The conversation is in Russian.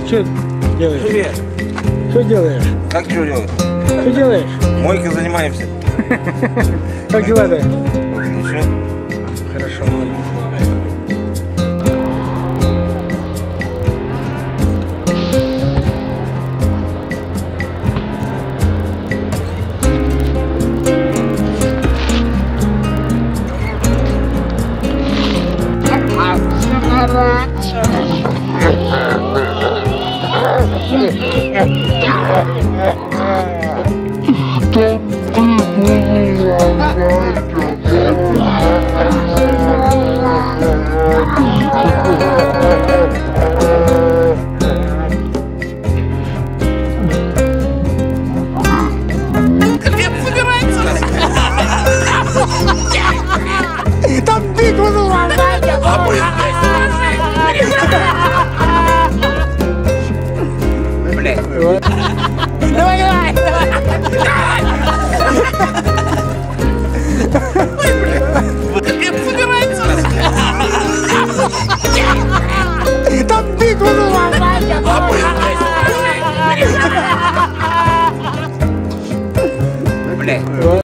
Что делаешь? Привет. Что делаешь? Как что делать? Что делаешь? Мойкой занимаемся. Как дела-то? Ничего. Хорошо. Там битва называется! Блядь. Давай, давай!